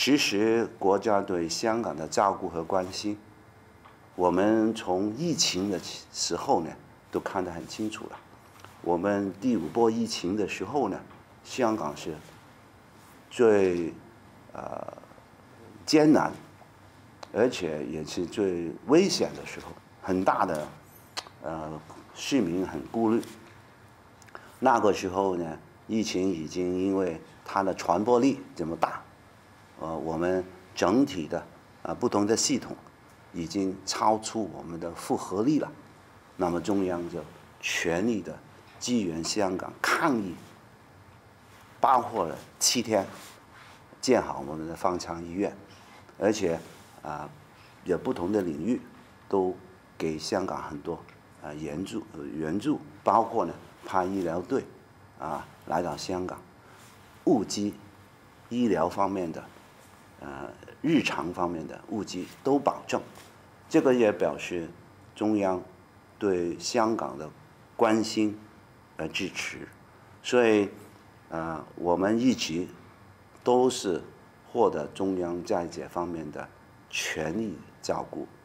其实国家对香港的照顾和关心，我们从疫情的时候呢，都看得很清楚了。我们第5波疫情的时候呢，香港是最艰难，而且也是最危险的时候，很大的市民很顾虑。那个时候呢，疫情已经因为它的传播力这么大，我们整体的不同的系统已经超出我们的负荷力了。那么中央就全力的支援香港抗疫，包括了7天建好我们的方舱医院，而且有不同的领域都给香港很多援助，包括呢派医疗队来到香港，物资、医疗方面的日常方面的物资都保证。这个也表示中央对香港的关心和支持，所以我们一直都是获得中央在这方面的全力照顾。